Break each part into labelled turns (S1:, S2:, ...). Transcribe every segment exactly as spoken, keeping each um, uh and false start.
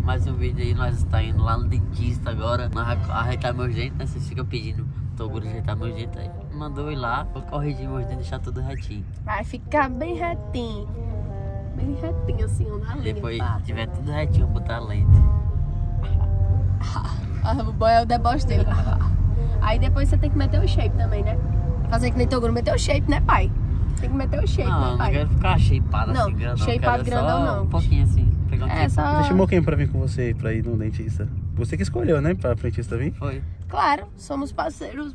S1: mais um vídeo aí. Nós estamos indo lá no dentista agora. Nós arretar meus dentes, né? Vocês ficam pedindo Toguro ajeitar meus dentes aí. Mandou ir lá, vou corrigir meus dentes e deixar tudo retinho.
S2: Vai ficar bem retinho. Bem retinho assim, na linha.
S1: Depois
S2: pá.
S1: tiver tudo retinho, vou botar lente.
S2: Ah, o boy é o deboche dele. Aí depois você tem que meter o shape também, né? Fazer que nem Toguro, meter o shape, né, pai? Tem que meter o shape,
S1: Não,
S2: né,
S1: não
S2: pai?
S1: quero ficar shapeado
S2: Não,
S1: assim, grandão.
S2: shapeado
S1: quero
S2: grandão,
S1: só
S2: não.
S1: um pouquinho assim, pegar um
S2: É,
S1: tipo.
S2: só...
S3: Você chamou quem pra vir com você pra ir no dentista? Você que escolheu, né? Pra frentista vir?
S1: Foi.
S2: Claro, somos parceiros.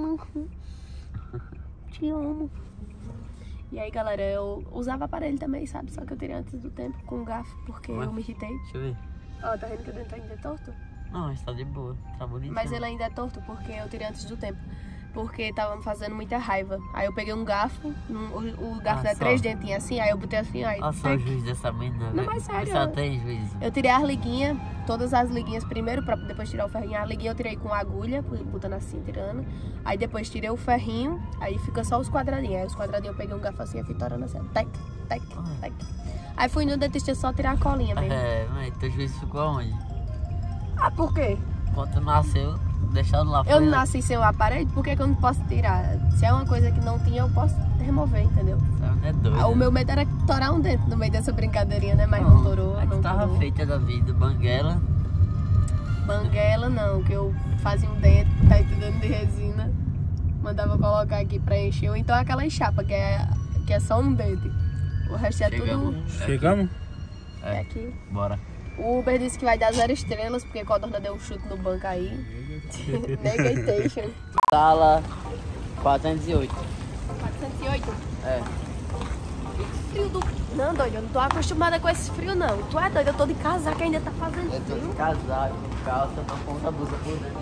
S2: Te amo. E aí, galera, eu usava aparelho também, sabe? Só que eu tirei antes do tempo com garfo, porque
S1: Ué?
S2: eu me irritei.
S1: Deixa eu ver.
S2: Ó, tá vendo que o dente ainda é torto?
S1: Não, está de boa, tá bonito.
S2: Mas ele ainda é torto porque eu tirei antes do tempo. Porque tava me fazendo muita raiva. Aí eu peguei um garfo, um, o, o garfo
S1: Ah,
S2: é
S1: só.
S2: três dentinhos assim, aí eu botei assim, aí...
S1: Olha só o juiz dessa menina.
S2: Não, mas sério,
S1: Só
S2: eu-
S1: tem juízo.
S2: Eu tirei as liguinhas, todas as liguinhas primeiro, pra depois tirar o ferrinho. A liguinha eu tirei com agulha, botando assim, tirando. Aí depois tirei o ferrinho, aí fica só os quadradinhos. Aí os quadradinhos eu peguei um garfo assim, e fui torando assim, ó, tec, tec, tec. Aí fui no dentista só tirar a colinha mesmo.
S1: É, mas teu juiz ficou aonde?
S2: Ah, por quê?
S1: Quando tu nasceu, deixado lá
S2: Eu
S1: fora.
S2: não nasci sem o aparelho, por que que eu não posso tirar? Se é uma coisa que não tinha, eu posso remover, entendeu?
S1: É doido.
S2: Ah, o meu medo era torar um dente no meio dessa brincadeirinha, né? Mas não, torou,
S1: Aí tu
S2: não
S1: tava
S2: torou.
S1: feita da vida, banguela.
S2: Banguela não, que eu fazia um dente, tá entendendo, de resina. Mandava colocar aqui pra encher. Ou então aquela chapa, que é, que é só um dente. O resto é
S1: Chegamos.
S2: tudo
S3: Chegamos?
S2: é aqui.
S1: Bora.
S2: O Uber disse que vai dar zero estrelas, porque a Codorna deu um chute no banco aí. Negation.
S1: Sala quatrocentos e oito.
S2: quatrocentos e oito.
S1: É.
S2: Frio do... Não, doido, eu não tô acostumada com esse frio, não. Tu é doido, eu tô de casaco, ainda tá fazendo
S1: Eu tô
S2: frio.
S1: de casaco, calça, na ponta da blusa por dentro.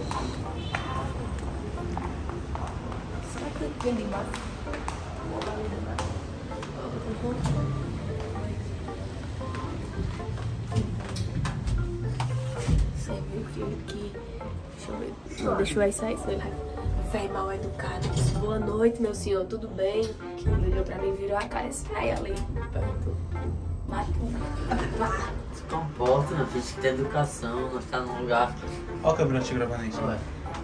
S2: Será que eu vim de baixo? Você viu que ele que... Deixa eu ver. Não, deixa eu ver isso aí. Véi mal educado. Disse, boa noite, meu senhor, tudo bem? Que ele olhou pra mim e virou a cara. Sai ali. Perguntou. Mata.
S1: Se comporta, meu filho, tem que ter educação. Nós tá num lugar.
S3: Olha o câmera te gravando aí.
S1: Ué.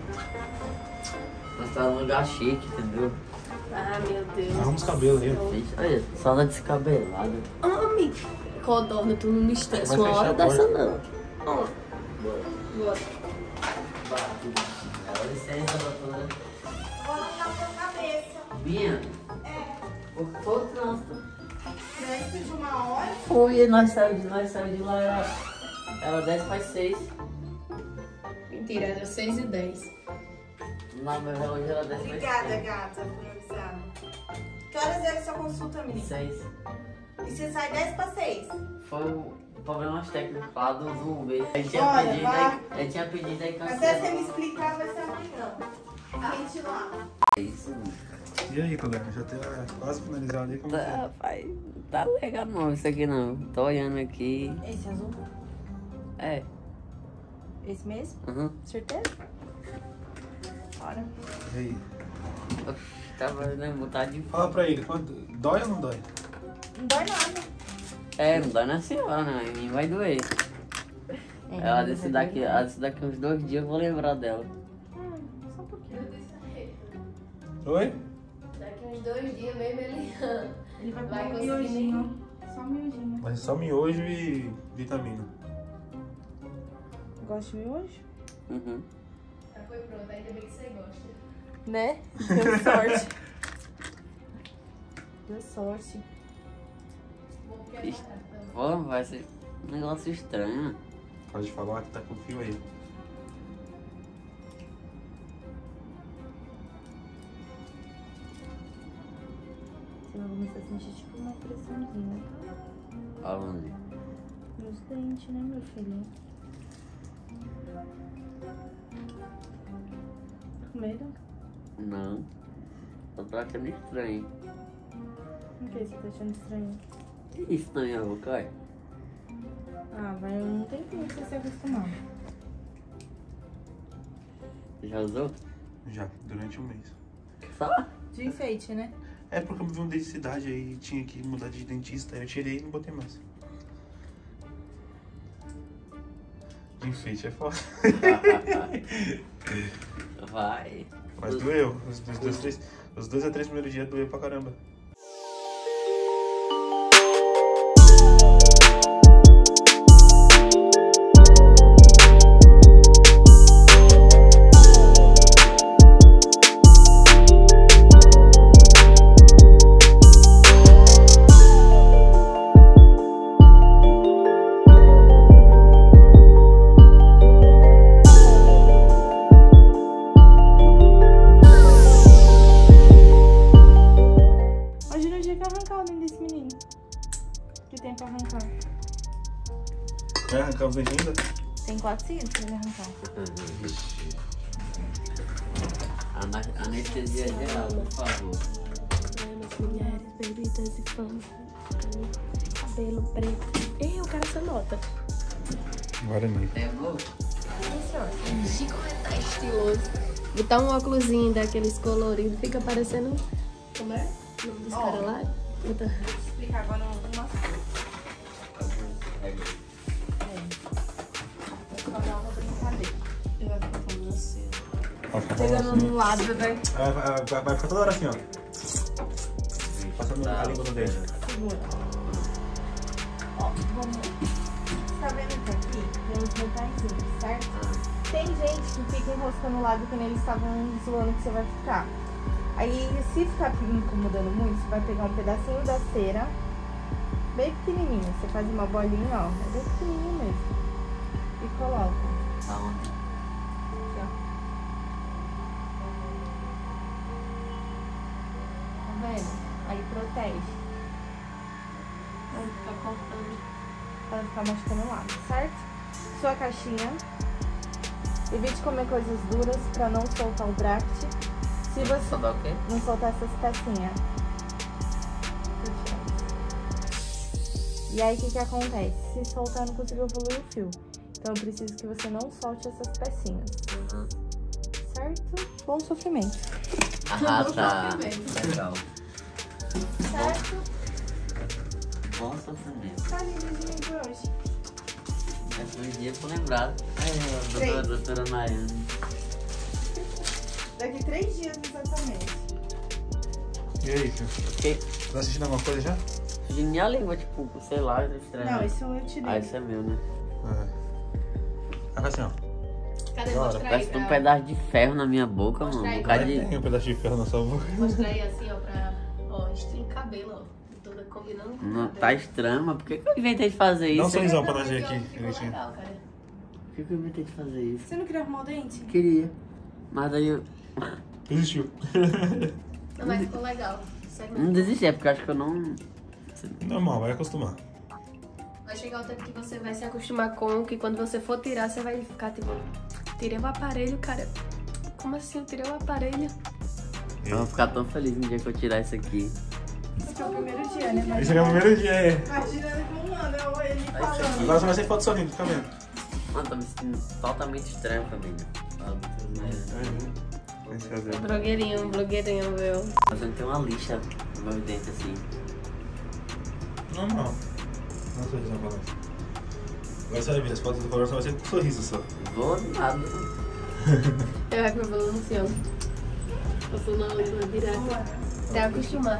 S1: Nós tá num lugar chique, entendeu?
S2: Ah, meu Deus.
S3: Arruma os cabelos aí, ó.
S1: Vixe, olha, só na descabelada.
S2: Homem, Codorna, tu não me estressa
S3: Vai
S2: uma
S3: fechar
S2: hora
S3: a porta.
S2: dessa, não. Ó,
S1: Bora.
S2: bora.
S1: Dá licença, doutora.
S4: Vou arrancar sua cabeça.
S1: Minha?
S4: É.
S1: Por todo o trânsito.
S4: Antes de uma hora.
S1: Foi, nós saímos de, nós saímos de lá, era, era dez para seis.
S2: Mentira, era seis e dez.
S1: Não, meu relógio era dez para
S4: Obrigada,
S1: seis.
S4: gata, por avisar. Que horas era sua consulta, menina?
S1: seis.
S4: E você sai dez para seis?
S1: Foi o problemas técnicos lá do, do Uber. Ele tinha
S4: Bora,
S1: pedido,
S4: vai.
S1: aí, ele tinha pedido aí
S4: Até você me
S1: cancelou.
S4: explicar, vai ser amanhã. A gente lá.
S1: É isso.
S3: E aí, Codorna? Já tá quase finalizado aí? Como
S1: Tá,
S3: que é?
S1: rapaz, tá legal não isso aqui não. Tô olhando aqui.
S4: Esse azul?
S1: É.
S4: Esse mesmo?
S1: Uhum.
S4: Certeza? Bora.
S3: E aí?
S1: Oxi, tava né, vontade de.
S3: Fala pra ele, quanto... dói ou não dói?
S4: Não dói nada.
S1: É, não dá na senhora, né? Em mim vai doer.
S4: É,
S1: Ela disse daqui, ela disse daqui uns dois dias eu vou lembrar dela.
S4: Só um pouquinho.
S3: Oi?
S2: Daqui uns dois dias mesmo ele...
S4: Ele vai
S2: Vai
S4: comer um
S2: conseguir
S4: miojinho. Só um miojinho.
S3: Mas só miojo e vitamina.
S4: Gosta de miojo?
S1: Uhum.
S2: Já foi pronto, ainda bem que você gosta.
S4: Né? Deu sorte. Deu sorte.
S1: Ixi, pô, vai ser um negócio estranho.
S3: Pode falar que tá com fio aí.
S4: Você vai começar a sentir tipo uma pressãozinha.
S1: Aonde?
S4: Nos dentes, né, meu filho? Tá com medo?
S1: Não. Tô achando estranho.
S4: Por que você tá achando estranho?
S1: Que isso na minha boca, olha?
S4: Ah, vai um tempinho pra você se acostumar.
S1: Já usou?
S3: Já, durante um mês.
S1: Só?
S4: De enfeite, né?
S3: É porque eu me vi uma densidade aí, tinha que mudar de dentista, aí eu tirei e não botei mais. Enfeite é foda.
S1: Vai.
S3: Mas doeu. Os dois, dois, três, os dois a três primeiros dias doeu pra caramba.
S4: Tem pra arrancar.
S3: Vai arrancar os dentes ainda?
S4: Tem quatro seguidos pra ele arrancar.
S1: Ana- Anestesia geral, por favor.
S2: Mulheres, bebidas e fama. Cabelo preto. Ei, eu quero essa nota.
S3: Guarani.
S1: Pegou?
S2: Chico tá estiloso. Botar um óculosinho daqueles coloridos, fica parecendo. Como é? O nome dos caras lá? Botar-
S4: Vou explicar agora uma coisa. Vou fazer uma brincadeira.
S2: Eu vou ficar falando assim.
S3: Vai ficar
S2: Pegando no lado, vai.
S3: Vai, vai, vai, vai ficar toda hora assim, ó. Passando a língua no dente.
S4: Segura. Ó, vamos. Tá vendo isso aqui? Tem uns metalzinhos, certo? Tem gente que fica enroscando o lado que nem eles estavam zoando que você vai ficar. Aí, se ficar incomodando muito, você vai pegar um pedacinho da cera, bem pequenininho. Você faz uma bolinha, ó, é bem pequenininho mesmo. E coloca.
S1: Aonde?
S4: Aqui, ó. Tá vendo? Aí protege.
S2: Vai ficar cortando.
S4: Pra não ficar machucando o lado, certo? Sua caixinha. Evite comer coisas duras pra não soltar o bract. Se
S1: Só
S4: você
S1: dá o quê?
S4: não soltar essas pecinhas. E aí, o que que acontece? Se soltar, eu não consigo evoluir o fio. Então, eu preciso que você não solte essas pecinhas.
S1: Uhum.
S4: Certo? Bom sofrimento.
S1: Ah, tá.
S2: Sofrimento.
S1: Legal.
S4: Certo?
S1: Bom sofrimento.
S4: Tá lindo de mim por hoje.
S1: Esse foi o dia pra lembrar. Ai, a
S4: Três.
S1: doutora, doutora Nayane.
S4: Daqui três dias, exatamente.
S3: E aí, filho?
S1: Que?
S3: Tá assistindo alguma coisa já?
S1: De minha língua, tipo, sei lá, estranho.
S4: Não, isso eu te dei.
S1: Ah, isso é meu, né?
S3: É. Vai assim, ó.
S2: Cadê?
S3: Bora,
S2: Mostra aí.
S1: Parece um
S2: Pra...
S1: pedaço de ferro na minha boca,
S2: Mostra
S1: mano. Um
S2: aí,
S1: bocado
S2: vai.
S1: de...
S3: Tem um pedaço de ferro na sua boca.
S2: Mostra aí assim, ó, pra. Ó, estilo cabelo, ó. Toda combinando com o
S1: Não,
S2: cabelo.
S1: tá estranho, mas por que, que eu inventei de fazer
S3: Dá um
S1: isso?
S3: sorrisão pra
S2: Não,
S3: nós ver
S2: ficou-
S3: aqui.
S2: Ficou
S3: direitinho.
S2: legal, cara.
S1: Por que, que eu inventei de fazer isso?
S4: Você não queria arrumar o dente?
S1: Queria. Mas daí eu
S3: Desistiu.
S2: Não, mas ficou legal. Sério mesmo.
S1: não desisti, é porque eu acho que eu não...
S3: Normal, vai acostumar.
S2: Vai chegar o tempo que você vai se acostumar com que quando você for tirar, você vai ficar tipo, tirei o aparelho, cara. Como assim eu tirei o aparelho?
S1: Eu vou ficar tão feliz no dia que eu tirar isso aqui.
S4: Esse é o primeiro dia, né?
S3: Esse aqui é o primeiro dia, é.
S4: Imagina ele com um ano, eu ele
S1: Vai ser
S4: falando.
S1: aqui.
S3: Agora você vai ser foto sorrindo, fica vendo.
S1: Mano, tô me sentindo totalmente estranho, família.
S3: Esse é o dele.
S2: Blogueirinho, blogueirinho, meu.
S1: Mas eu não tenho uma lixa no meu dente assim.
S3: Normal. Dá um sorrisão pra nós. Agora você vai ver, as fotos do color só vai ser com sorriso só.
S1: Vou nada.
S2: Eu vai falando assim, ó. Passando a língua direto. Até acostumar.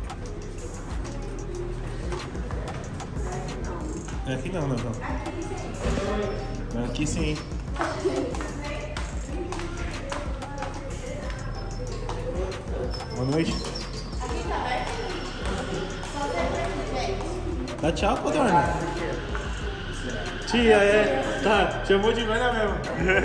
S3: Aqui não, não, não. Aqui sim. Boa noite. Dá tchau, Codorna. Tia, é. Tá, chamou de velha mesmo.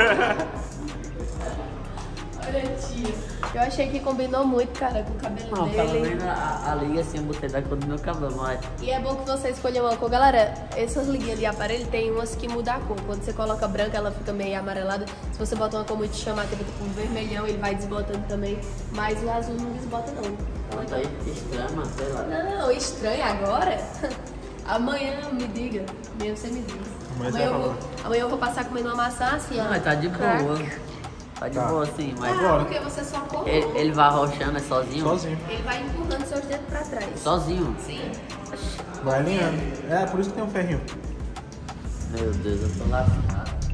S2: Olha, tia. Eu achei que combinou muito, cara, com o cabelo
S1: Não, pelo
S2: dele.
S1: menos a, a liga assim eu botei da cor do meu cabelo, mas...
S2: E é bom que você escolha uma cor. Galera, essas liguinhas de aparelho tem umas que mudam a cor. Quando você coloca branca, ela fica meio amarelada. Se você botar uma cor muito chamativa, tipo um vermelhão, ele vai desbotando também. Mas o azul não desbota, não. Então,
S1: Tá aí estranho, sei lá.
S2: não, estranho agora? Amanhã me diga. Amanhã você me diz.
S3: Amanhã você
S2: Amanhã eu,
S3: vai
S2: vou, amanhã eu vou passar comendo uma maçã assim, ó.
S1: Não, mas tá de
S2: Crack.
S1: boa. Tá de
S3: Tá.
S1: boa assim, mas...
S2: Ah,
S3: Agora.
S2: porque você só colou.
S1: Ele, ele vai arrochando, é sozinho?
S3: Sozinho.
S2: Ele vai empurrando seus dedos pra trás.
S1: Sozinho?
S2: Sim.
S3: Vai alinhando. É, por isso que tem um ferrinho.
S1: Meu Deus, eu tô lascado.